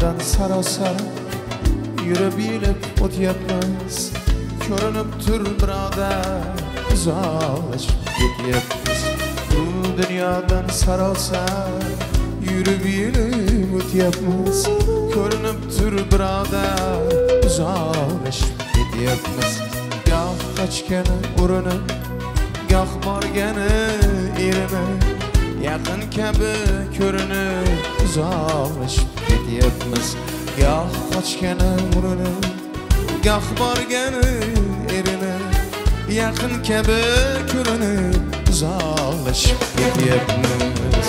Dünyadan sarosar yürüp bilip o'tyapmiz. Ko'rinib tur birodar, uzoqlashib ketyapmiz. Bu dunyodan sarosar yürüp bilip o'tyapmiz. Ko'rinib tur birodar, uzoqlashib ketyapmiz. Goh qochgani urinib, goh borgani erini, yaqin kabi ko'rinib uzoqlashib ketyapmiz. Goh qochgani urinib, goh borgani erini, yaqin kabi ko'rinib uzoqlashib ketyapmiz.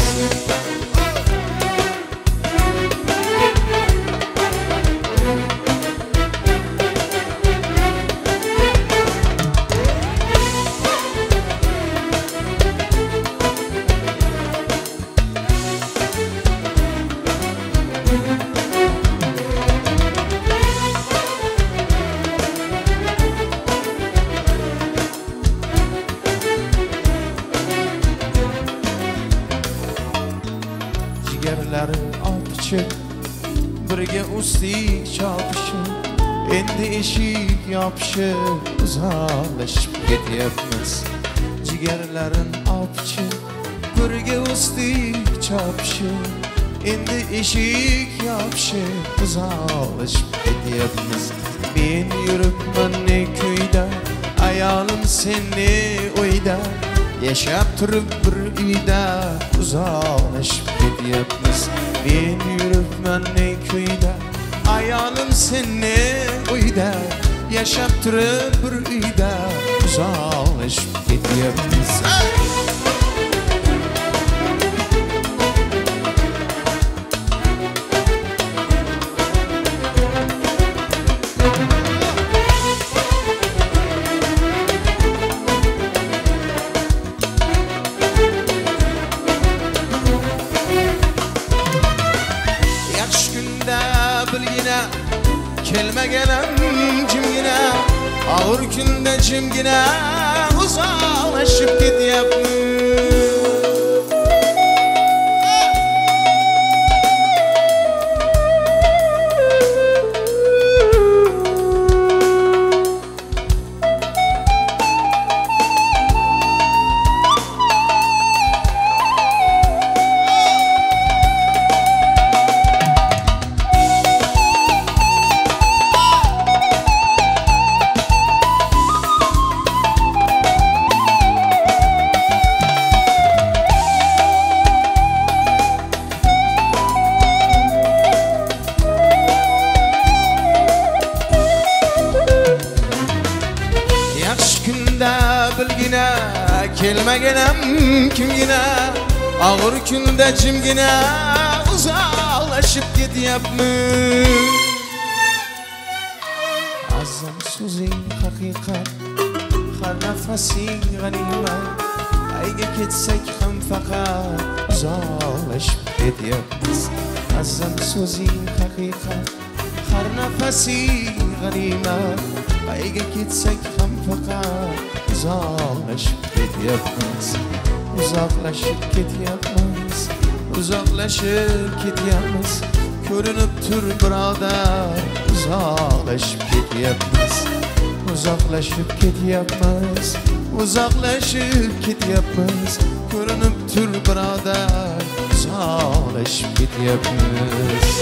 Jigarlarim opichib, birga ustik chopishib, endi eshik yopishib, uzoqlashib ketyapmiz. Jigarlarim opichib, birga ustik chopishib, endi eshik yopishib, uzoqlashib ketyapmiz. Men yuribman ne kuyda, ayolim senni o'yda, yashab turib bir uyda uzoqlashib ketyapmiz. Men yuribman ne kuyda, ayolim senni o'yda, yashab turib bir uyda uzoqlashib ketyapmiz. Bilgina kelmaganim jimgina, ağır kunda jimgina uzoqlashib ketyapmiz. Bilgina kelmaganim kimgina, ağır kunda jimgina uzoqlashib ketyapmiz. Azam so'zing haqiqat, har nafasing g'animat, qayga ketsak ham faqat uzoqlashib ketyapmiz. Azam so'zing haqiqat, har nafasing g'animat, qayga ketsak ham faqat uzoqlashib ketyapmiz. Uzoqlashib ketyapmiz, uzoqlashib ketyapmiz. Ko'rinib tur birodar, uzoqlashib ketyapmiz. Uzoqlashib ketyapmiz, uzoqlashib ketyapmiz. Ko'rinib tur birodar, uzoqlashib ketyapmiz.